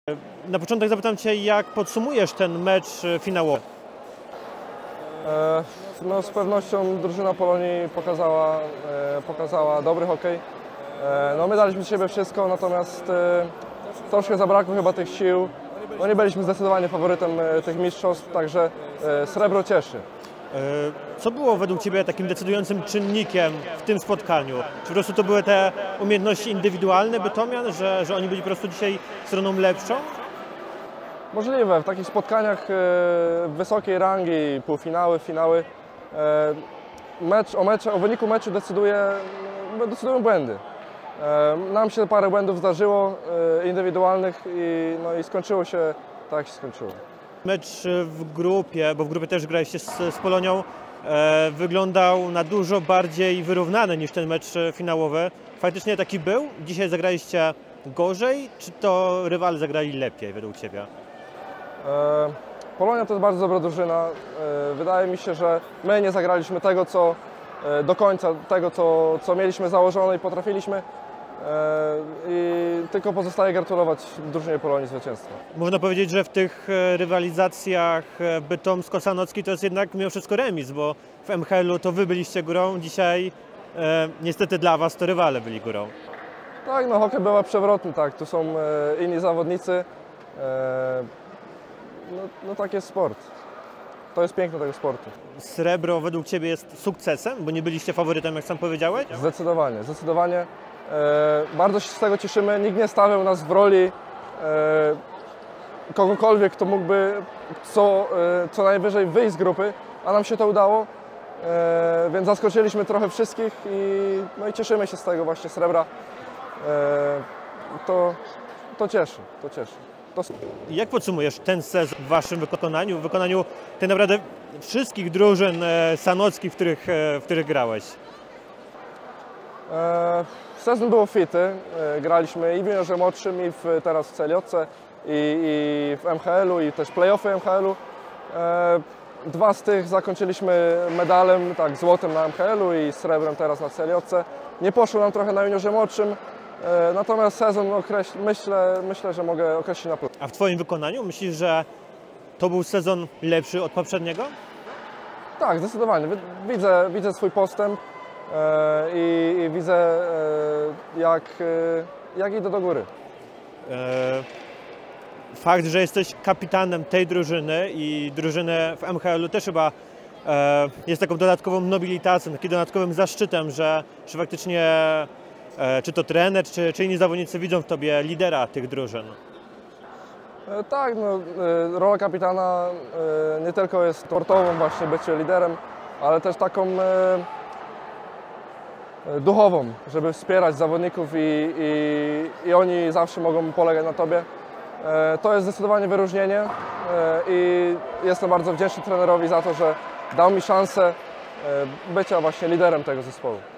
Na początek zapytam Cię, jak podsumujesz ten mecz finałowy? No, z pewnością drużyna Polonii pokazała dobry hokej. No, my daliśmy z siebie wszystko, natomiast troszkę zabrakło chyba tych sił. No, nie byliśmy zdecydowanie faworytem tych mistrzostw, także srebro cieszy. Co było według Ciebie takim decydującym czynnikiem w tym spotkaniu? Czy po prostu to były te umiejętności indywidualne Bytomian, że oni byli po prostu dzisiaj stroną lepszą? Możliwe, w takich spotkaniach wysokiej rangi, półfinały, finały, o wyniku meczu decydują błędy. Nam się parę błędów zdarzyło indywidualnych i skończyło się tak, jak się skończyło. Mecz w grupie, bo w grupie też graliście z Polonią, wyglądał na dużo bardziej wyrównany niż ten mecz finałowy. Faktycznie taki był? Dzisiaj zagraliście gorzej, czy to rywale zagrali lepiej według Ciebie? Polonia to jest bardzo dobra drużyna. Wydaje mi się, że my nie zagraliśmy tego, co do końca, tego, co mieliśmy założone i potrafiliśmy. I tylko pozostaje gratulować drużynie Polonii zwycięstwa. Można powiedzieć, że w tych rywalizacjach Bytomsko-Sanocki to jest jednak mimo wszystko remis, bo w MHL-u to Wy byliście górą, dzisiaj niestety dla Was to rywale byli górą. Tak, no hokej bywa przewrotny, tak, tu są inni zawodnicy. No tak jest sport. To jest piękno tego sportu. Srebro według Ciebie jest sukcesem, bo nie byliście faworytem, jak sam powiedziałeś? Zdecydowanie, zdecydowanie. Bardzo się z tego cieszymy. Nikt nie stawiał nas w roli kogokolwiek, kto mógłby co najwyżej wyjść z grupy, a nam się to udało. Więc zaskoczyliśmy trochę wszystkich i cieszymy się z tego właśnie srebra. To cieszy, to cieszy. Jak podsumujesz ten sezon w Waszym wykonaniu, w wykonaniu tak naprawdę wszystkich drużyn sanockich, w których grałeś? Sezon był obfity. Graliśmy i w juniorze młodszym, i teraz w CLJ, i w MHL-u, i też play-offy MHL-u. Dwa z tych zakończyliśmy medalem, tak, złotem na MHL-u i srebrem teraz na CLJ. Nie poszło nam trochę na juniorze młodszym. Natomiast sezon myślę, że mogę określić na plus. A w Twoim wykonaniu myślisz, że to był sezon lepszy od poprzedniego? Tak, zdecydowanie. Widzę swój postęp i widzę jak idę do góry. Fakt, że jesteś kapitanem tej drużyny i drużyny w MHL-u też chyba jest taką dodatkową nobilitacją, takim dodatkowym zaszczytem, że faktycznie czy to trener, czy inni zawodnicy widzą w Tobie lidera tych drużyn? Tak, no, rola kapitana nie tylko jest sportową, właśnie bycie liderem, ale też taką duchową, żeby wspierać zawodników i oni zawsze mogą polegać na Tobie. To jest zdecydowanie wyróżnienie i jestem bardzo wdzięczny trenerowi za to, że dał mi szansę bycia właśnie liderem tego zespołu.